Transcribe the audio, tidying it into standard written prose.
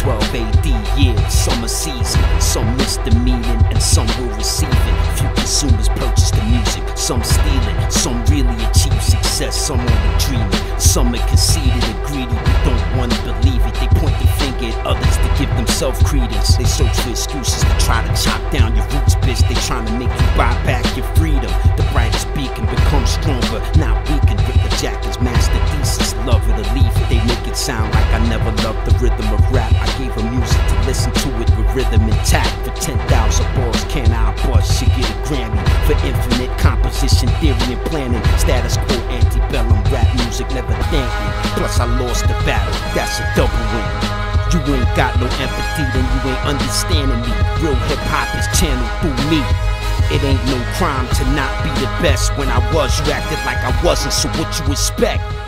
12 AD, yeah, summer season. Some miss the meaning and some will receive it. Few consumers purchase the music, some steal it. Some really achieve success, some only dream it. Some are conceited and greedy but don't wanna believe it. They point the finger at others to give themselves credence. They search for excuses to try to chop down your roots, bitch. They trying to make you buy back your freedom. The brightest beacon become stronger, not weakened. Rip the Jackers master thesis, love it or leave it. They make it sound like I never loved the rhythm of rap. I gave them music to listen to it with rhythm intact. For 10,000 bars, can I bust? Should get a Grammy for infinite composition, theory and planning. Status quo, antebellum, rap music never thank me. Plus I lost the battle, that's a double win. You ain't got no empathy, then you ain't understanding me. Real hip-hop is channeled through me. It ain't no crime to not be the best. When I was, you acted like I wasn't, so what you expect?